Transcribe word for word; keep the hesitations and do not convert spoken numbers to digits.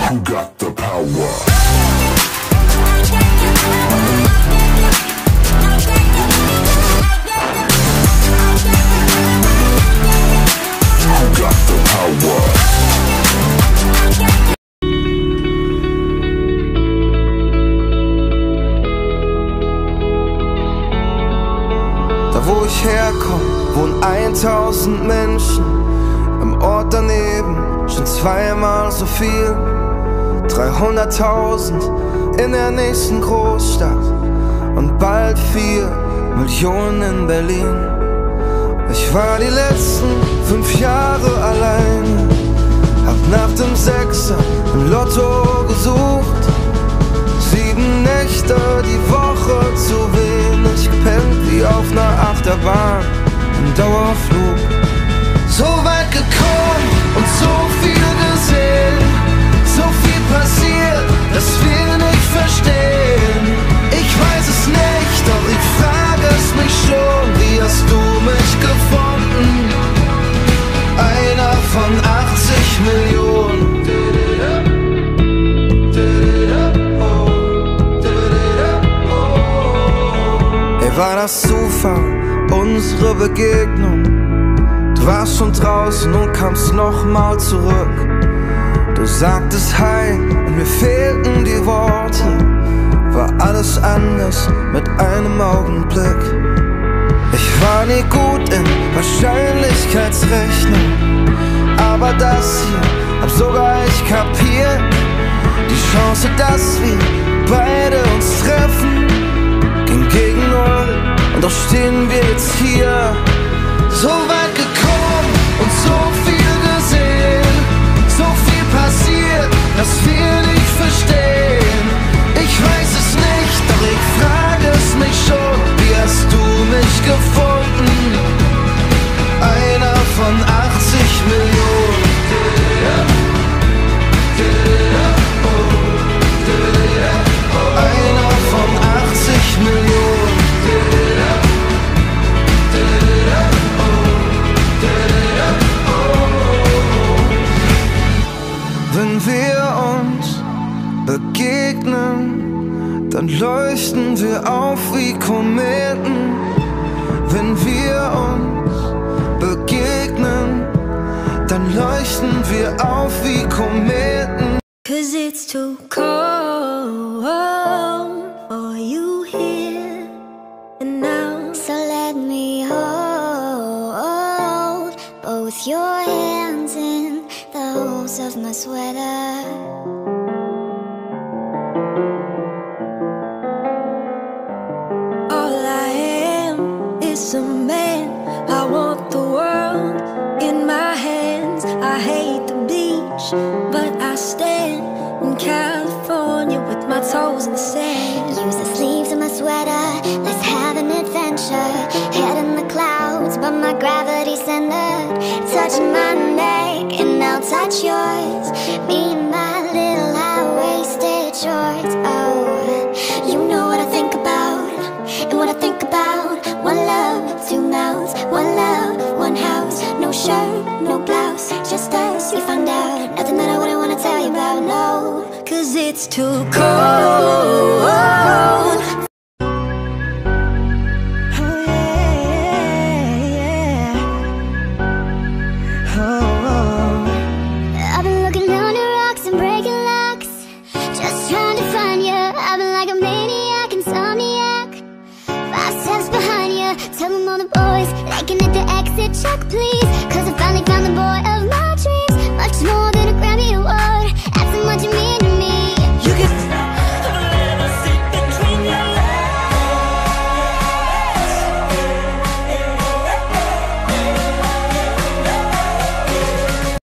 Who got the power? Da wo ich herkomme, wohnen eintausend Menschen. Im Ort daneben schon zweimal so viel. dreihunderttausend in der nächsten Großstadt und bald vier Millionen in Berlin. Ich war die letzten fünf Jahre allein, hab nach dem Sechser im Lotto gesucht. Sieben Nächte die Woche zu wenig gepennt, wie auf ner Achterbahn im Dauerflug. So weit gekommen und so viel gesehen, so viel passiert, dass wir nicht verstehen. Ich weiß es nicht, doch ich frage es mich schon. Wie hast du mich gefunden? Einer von achtzig Millionen. Ey, war das Zufall, unsere Begegnung? Du warst schon draußen und kamst nochmal zurück. Du sagtest Hi und mir fehlten die Worte. War alles anders mit einem Augenblick. Ich war nie gut in Wahrscheinlichkeitsrechnung, aber das hier hab sogar ich kapiert. Die Chance, dass wir beide uns treffen, ging gegen null und doch stehen wir jetzt hier. So weit gekommen und so viel gesehen, so viel passiert, dass wir nicht verstehen. Ich weiß es nicht, doch ich frage es mich schon. Wie hast du mich gefunden? Einer von achtzig Millionen. Einer von achtzig Millionen. Wenn wir uns begegnen, dann leuchten wir auf wie Kometen. Wenn wir uns begegnen, dann leuchten wir auf wie Kometen. 'Cause it's too cold for you here and now. So let me hold both your hands in the holes of my sweater. All I am is a man. I want the world in my hands. I hate the beach, but I stand in California with my toes in the sand. Use the sleeves of my sweater, let's have an adventure. Head in the clouds, but my gravity's centered. Touch my neck and I'll touch yours. Me and my little high-waisted shorts. Oh, you know what I think about, and what I think about. One love, two mouths, one love, one house. No shirt, no blouse, just us, you found out. Nothing that I wouldn't wanna tell you about, no. 'Cause it's too cold. I've been looking under rocks and breaking locks, just trying to find you. I've been like a maniac, insomniac, five steps behind you. Tell them all the boys they can hit the exit check, please, 'cause I finally found the boy.